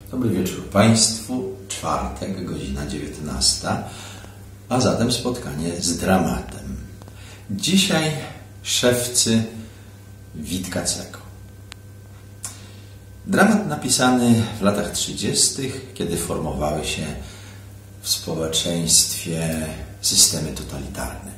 Dobry wieczór Państwu. Czwartek, godzina 19, a zatem spotkanie z dramatem. Dzisiaj szewcy Witkacego. Dramat napisany w latach 30., kiedy formowały się w społeczeństwie systemy totalitarne.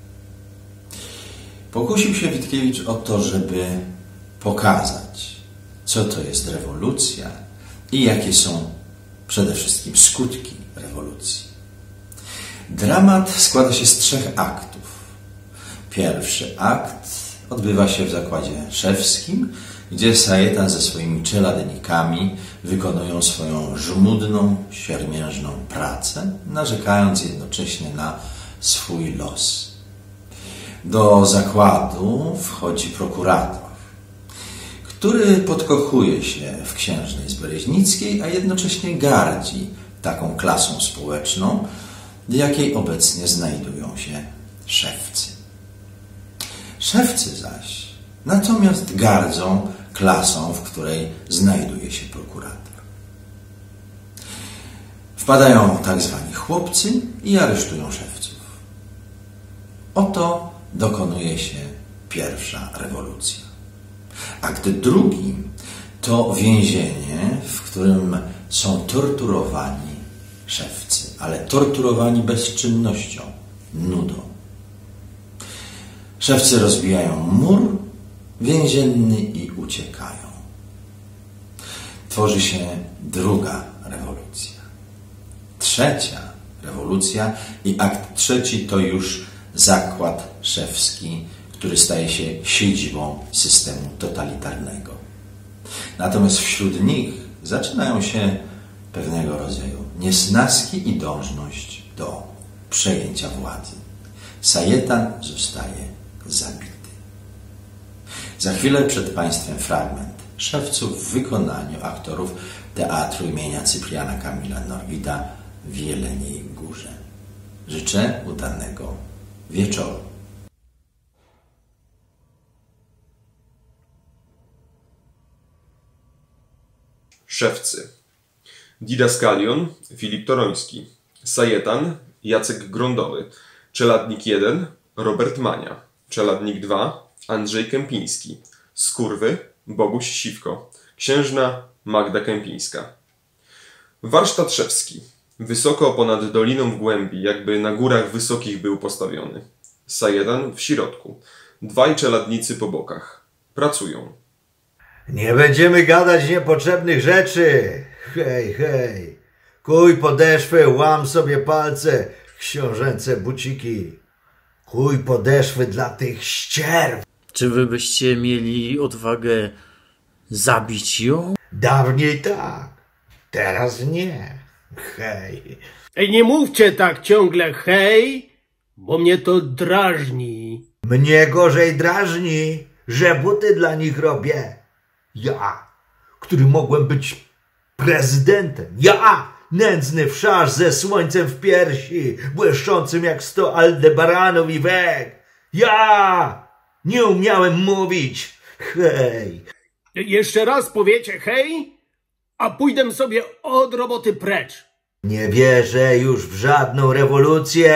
Pokusił się Witkiewicz o to, żeby pokazać, co to jest rewolucja i jakie są przede wszystkim skutki rewolucji. Dramat składa się z 3 aktów. Pierwszy akt odbywa się w zakładzie szewskim, gdzie Sajetan ze swoimi czeladnikami wykonują swoją żmudną, siermiężną pracę, narzekając jednocześnie na swój los. Do zakładu wchodzi prokurator, który podkochuje się w księżnej z Bereźnickiej, a jednocześnie gardzi taką klasą społeczną, w jakiej obecnie znajdują się szewcy. Szewcy zaś natomiast gardzą klasą, w której znajduje się prokurator. Wpadają tak zwani chłopcy i aresztują szewców. Oto dokonuje się pierwsza rewolucja. Akt drugi to więzienie, w którym są torturowani szewcy, ale torturowani bezczynnością, nudą. Szewcy rozbijają mur więzienny i uciekają. Tworzy się druga rewolucja. Trzecia rewolucja i akt trzeci to już zakład szewski, który staje się siedzibą systemu totalitarnego. Natomiast wśród nich zaczynają się pewnego rodzaju niesnaski i dążność do przejęcia władzy. Sajetan zostaje zabity. Za chwilę przed Państwem fragment szewców w wykonaniu aktorów Teatru imienia Cypriana Kamila Norwida w Jeleniej Górze. Życzę udanego wieczoru. Szewcy. Didaskalion Filip Toroński. Sajetan Jacek Grądowy. Czeladnik 1 Robert Mania. Czeladnik 2 Andrzej Kępiński. Skurwy Boguś Siwko. Księżna Magda Kępińska. Warsztat szewski. Wysoko ponad doliną w głębi, jakby na górach wysokich był postawiony. Sajetan w środku. 2 czeladnicy po bokach. Pracują. Nie będziemy gadać niepotrzebnych rzeczy. Hej, hej. Kuj podeszwy, łam sobie palce, książęce buciki. Kuj podeszwy dla tych ścierw. Czy wy byście mieli odwagę zabić ją? Dawniej tak, teraz nie. Hej. Ej, nie mówcie tak ciągle hej, bo mnie to drażni. Mnie gorzej drażni, że buty dla nich robię. Ja, który mogłem być prezydentem. Ja, nędzny wszarz ze słońcem w piersi, błyszczącym jak 100 Aldebaranów i weg. Ja nie umiałem mówić. Hej. Jeszcze raz powiecie hej, a pójdę sobie od roboty precz. Nie wierzę już w żadną rewolucję.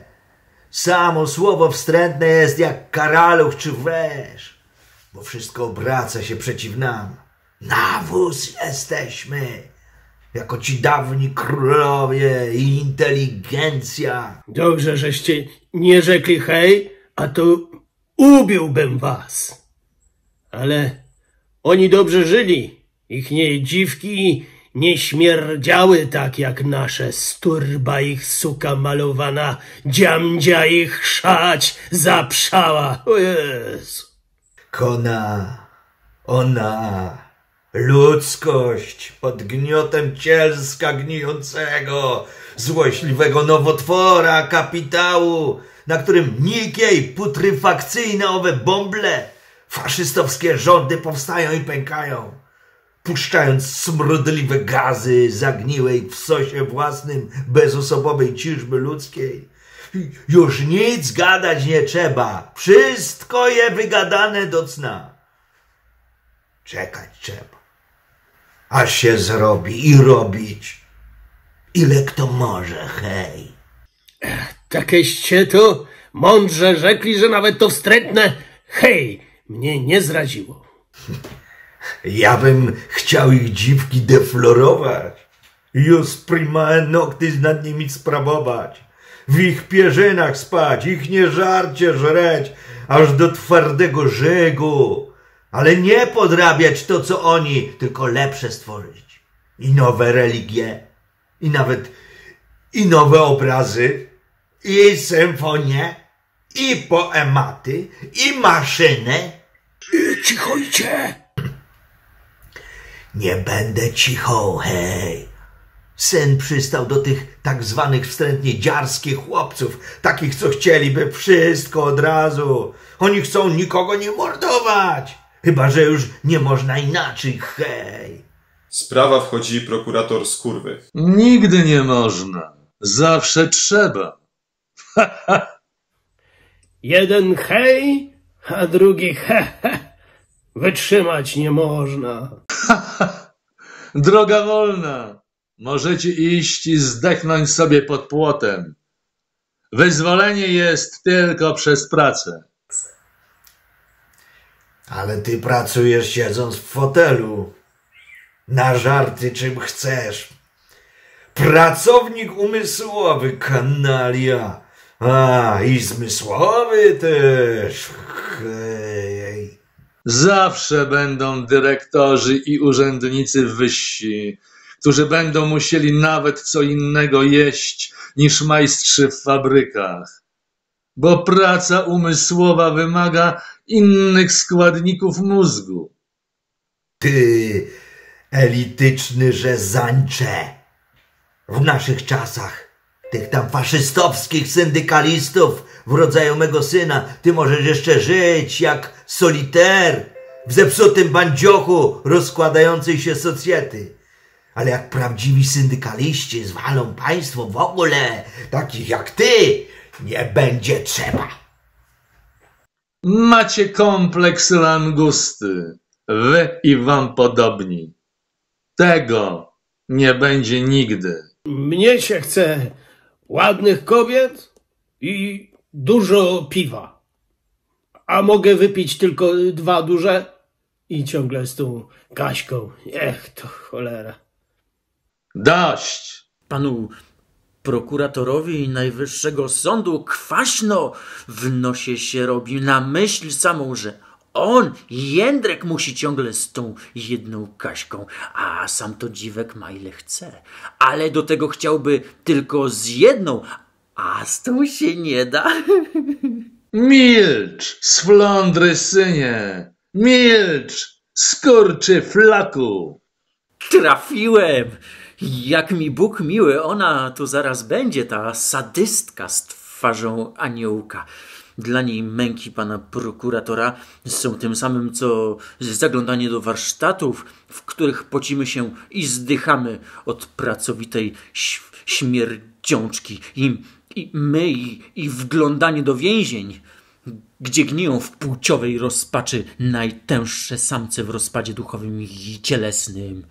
Samo słowo wstrętne jest jak karaluch czy węż, bo wszystko obraca się przeciw nam. Nawóz jesteśmy, jako ci dawni królowie i inteligencja. Dobrze, żeście nie rzekli hej, a to ubiłbym was. Ale oni dobrze żyli. Ich dziwki nie śmierdziały tak jak nasze. Sturba ich suka malowana, dziamdzia ich chrzać zaprzała. O Jezu. Ona, ludzkość pod gniotem cielska gnijącego, złośliwego nowotwora, kapitału, na którym nikiej putryfakcyjne owe bąble, faszystowskie rządy powstają i pękają, puszczając smrodliwe gazy zagniłej w sosie własnym bezosobowej ciżby ludzkiej. Już nic gadać nie trzeba, wszystko je wygadane do cna. Czekać trzeba, aż się zrobi i robić. Ile kto może, hej. Takeście to mądrze rzekli, że nawet to wstrętne hej mnie nie zraziło. Ja bym chciał ich dziwki deflorować. Jus prima noctis nad nimi sprawować. W ich pierzynach spać, ich nie żarcie żreć, aż do twardego żegu. Ale nie podrabiać to, co oni, tylko lepsze stworzyć. I nowe religie, i nawet i nowe obrazy, i symfonie, i poematy, i maszyny. Cichojcie! Nie będę cicho, hej. Syn przystał do tych tak zwanych wstrętnie dziarskich chłopców, takich, co chcieliby wszystko od razu. Oni chcą nikogo nie mordować, chyba że już nie można inaczej, hej. Sprawa wchodzi prokurator Skurwy. Nigdy nie można. Zawsze trzeba. Jeden hej, a drugi he. Wytrzymać nie można. Droga wolna. Możecie iść i zdechnąć sobie pod płotem. Wyzwolenie jest tylko przez pracę. Ale ty pracujesz siedząc w fotelu. Na żarty czym chcesz. Pracownik umysłowy, kanalia. A, i zmysłowy też. Hej. Zawsze będą dyrektorzy i urzędnicy wyżsi, którzy będą musieli nawet co innego jeść niż majstrzy w fabrykach. Bo praca umysłowa wymaga innych składników mózgu. Ty, elityczny rzezańcze. W naszych czasach, tych tam faszystowskich syndykalistów w rodzaju mego syna, ty możesz jeszcze żyć jak soliter w zepsutym bandziochu rozkładającej się socjety. Ale jak prawdziwi syndykaliści zwalą państwo w ogóle, takich jak ty, nie będzie trzeba. Macie kompleks langusty, wy i wam podobni. Tego nie będzie nigdy. Mnie się chce ładnych kobiet i dużo piwa. A mogę wypić tylko 2 duże i ciągle z tą Kaśką. To cholera. Dość! Panu prokuratorowi Najwyższego Sądu kwaśno w nosie się robi na myśl samą, że on, Jędrek, musi ciągle z tą jedną Kaśką, a sam to dziwek ma ile chce. Ale do tego chciałby tylko z jedną, a z tą się nie da. Milcz, sflądry synie! Milcz, skurczy flaku! Trafiłem! Jak mi Bóg miły, ona to zaraz będzie, ta sadystka z twarzą aniołka. Dla niej męki pana prokuratora są tym samym, co zaglądanie do warsztatów, w których pocimy się i zdychamy od pracowitej śmierdziączki. I my, i wglądanie do więzień, gdzie gniją w płciowej rozpaczy najtęższe samce w rozpadzie duchowym i cielesnym.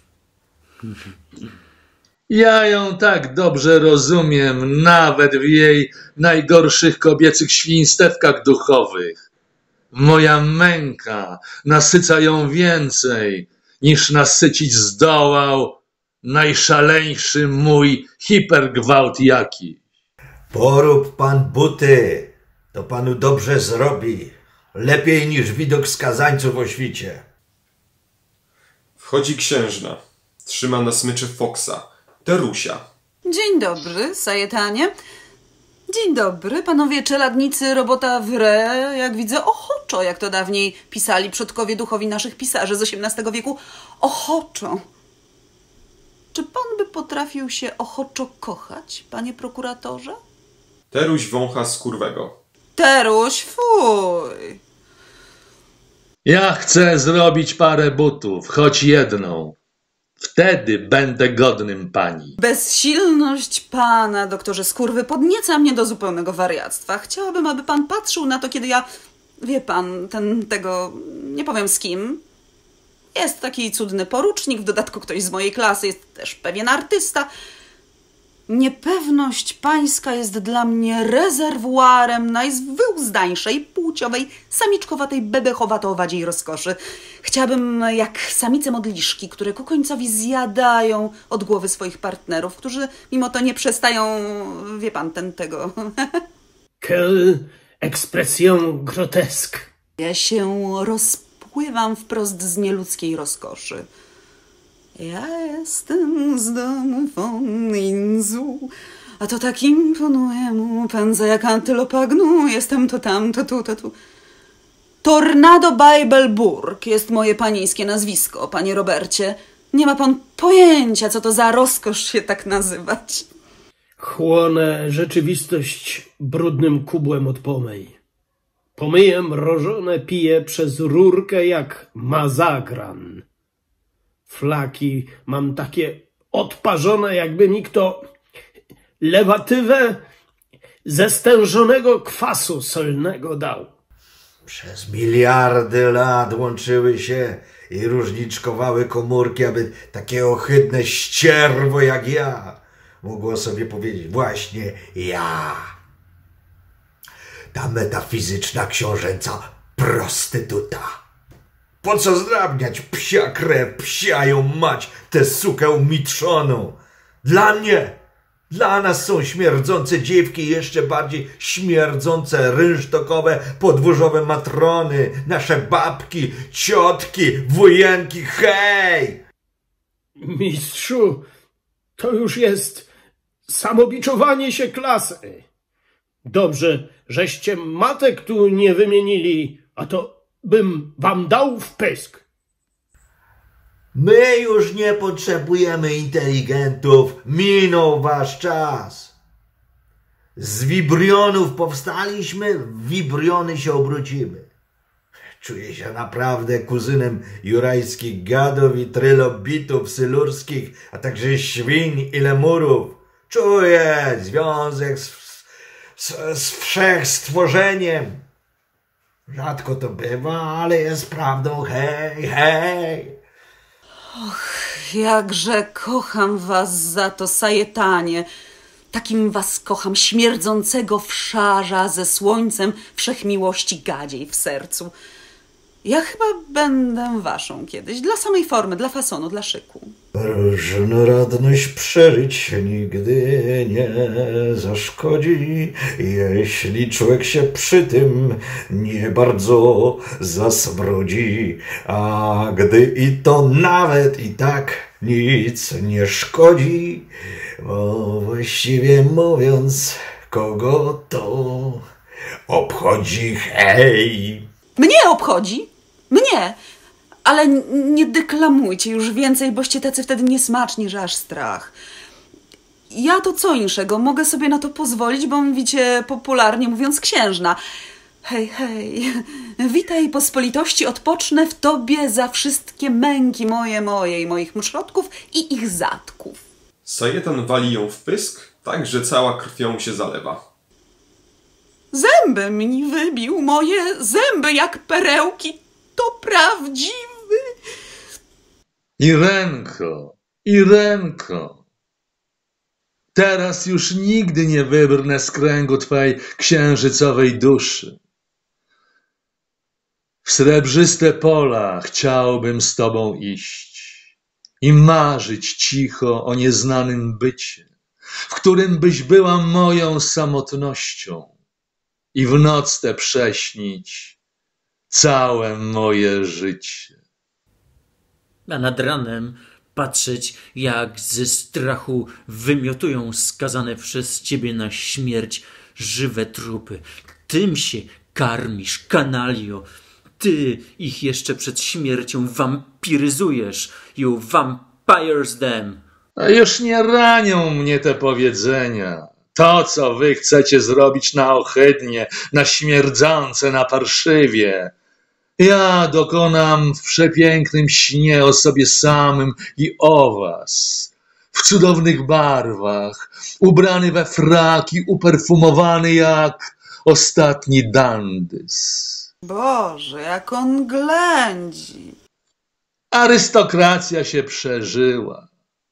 Ja ją tak dobrze rozumiem, nawet w jej najgorszych kobiecych świństewkach duchowych. Moja męka nasyca ją więcej, niż nasycić zdołał najszaleńszy mój hipergwałt jaki. Porób pan buty, to panu dobrze zrobi. Lepiej niż widok skazańców o świcie. Wchodzi księżna. Trzyma na smyczy Foksa. Terusia. Dzień dobry, Sajetanie. Dzień dobry, panowie czeladnicy robota w re, jak widzę, ochoczo, jak to dawniej pisali przodkowie duchowi naszych pisarzy z XVIII wieku. Ochoczo. Czy pan by potrafił się ochoczo kochać, panie prokuratorze? Teruś wącha Skurwego. Teruś, fuj. Ja chcę zrobić parę butów, choć jedną. Wtedy będę godnym pani. Bezsilność pana, doktorze Skurwy, podnieca mnie do zupełnego wariactwa. Chciałabym, aby pan patrzył na to, kiedy ja, wie pan, tego, nie powiem z kim, Jest taki cudny porucznik, w dodatku ktoś z mojej klasy, jest też pewien artysta. Niepewność pańska jest dla mnie rezerwuarem najwyuzdańszej, płciowej, samiczkowatej, bebechowato-owadziej rozkoszy. Chciałabym jak samice modliszki, które ku końcowi zjadają od głowy swoich partnerów, którzy mimo to nie przestają, wie pan, tego... Quelle expression grotesque. Ja się rozpływam wprost z nieludzkiej rozkoszy. Ja jestem z domu von Inzu, a to tak imponuje mu, pędza jak antylopa gnu, jestem to tam, to tu, to tu. Tornado Bibelburg jest moje panieńskie nazwisko, panie Robercie. Nie ma pan pojęcia, co to za rozkosz się tak nazywać. Chłonę rzeczywistość brudnym kubłem od pomyj. Pomyję mrożone piję przez rurkę jak mazagran. Flaki mam takie odparzone, jakby mi kto lewatywę ze stężonego kwasu solnego dał. Przez miliardy lat łączyły się i różniczkowały komórki, aby takie ohydne ścierwo jak ja mogło sobie powiedzieć właśnie ja. Ta metafizyczna książęca prostytuta. Po co zdrabniać psia krew, psiają mać, tę sukę umitrzoną? Dla mnie, dla nas są śmierdzące dziewki i jeszcze bardziej śmierdzące rynsztokowe, podwórzowe matrony, nasze babki, ciotki, wujenki, hej! Mistrzu, to już jest samobiczowanie się klasy. Dobrze, żeście matek tu nie wymienili, a to bym wam dał w pysk. My już nie potrzebujemy inteligentów, minął wasz czas. Z wibrionów powstaliśmy, w wibriony się obrócimy. Czuję się naprawdę kuzynem jurajskich gadów i trylobitów sylurskich, a także świń i lemurów. Czuję związek z wszechstworzeniem. Rzadko to bywa, ale jest prawdą, hej, hej. Jakże kocham was za to, Sajetanie. Takim was kocham, śmierdzącego wszarza ze słońcem wszechmiłości gadziej w sercu. Ja chyba będę waszą kiedyś, dla samej formy, dla fasonu, dla szyku. Różnorodność przeżyć nigdy nie zaszkodzi, jeśli człowiek się przy tym nie bardzo zasmrodzi. A gdy i to nawet i tak nic nie szkodzi, bo właściwie mówiąc, kogo to obchodzi, hej. Mnie obchodzi? Mnie! Ale nie deklamujcie już więcej, boście tacy wtedy niesmaczni, że aż strach. Ja to co inszego, mogę sobie na to pozwolić, bo mówicie popularnie mówiąc księżna. Hej, hej, witaj pospolitości, odpocznę w tobie za wszystkie męki moje i moich mszrodków i ich zatków. Sajetan wali ją w pysk, tak że cała krwią się zalewa. Zęby mi wybił, moje zęby jak perełki, to prawdziwy. Irenko, teraz już nigdy nie wybrnę z kręgu twojej księżycowej duszy. W srebrzyste pola chciałbym z tobą iść i marzyć cicho o nieznanym bycie, w którym byś była moją samotnością i w noc tę prześnić całe moje życie. A nad ranem patrzeć, jak ze strachu wymiotują skazane przez ciebie na śmierć żywe trupy. Tym się karmisz, kanalio. Ty ich jeszcze przed śmiercią wampiryzujesz. You vampires them. A już nie ranią mnie te powiedzenia. To, co wy chcecie zrobić na ohydnie, na śmierdzące, na parszywie, ja dokonam w przepięknym śnie o sobie samym i o was, w cudownych barwach, ubrany we fraki, uperfumowany jak ostatni dandys. Boże, jak on ględzi. Arystokracja się przeżyła.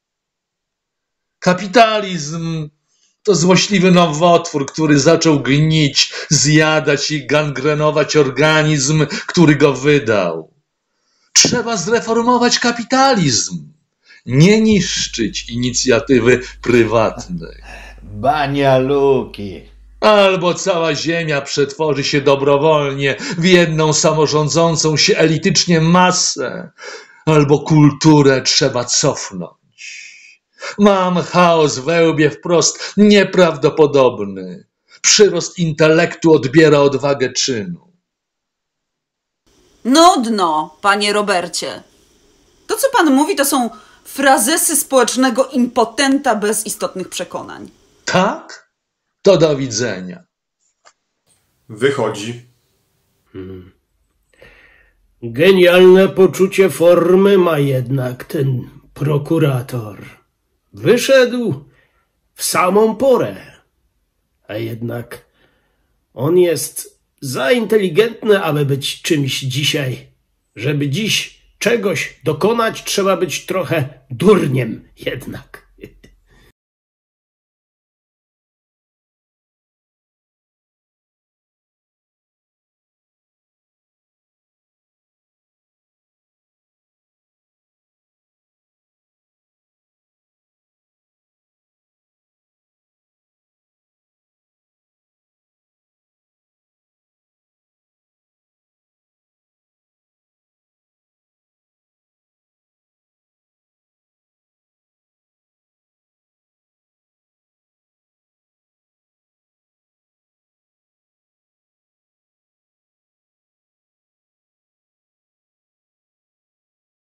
Kapitalizm to złośliwy nowotwór, który zaczął gnić, zjadać i gangrenować organizm, który go wydał. Trzeba zreformować kapitalizm, nie niszczyć inicjatywy prywatnej. Banialuki. Albo cała ziemia przetworzy się dobrowolnie w jedną samorządzącą się elitycznie masę, albo kulturę trzeba cofnąć. Mam chaos we łbie wprost nieprawdopodobny. Przyrost intelektu odbiera odwagę czynu. Nudno, panie Robercie. To, co pan mówi, to są frazesy społecznego impotenta bez istotnych przekonań. Tak? To do widzenia. Wychodzi. Genialne poczucie formy ma jednak ten prokurator. Wyszedł w samą porę, a jednak on jest za inteligentny, aby być czymś dzisiaj. Żeby dziś czegoś dokonać, trzeba być trochę durniem jednak.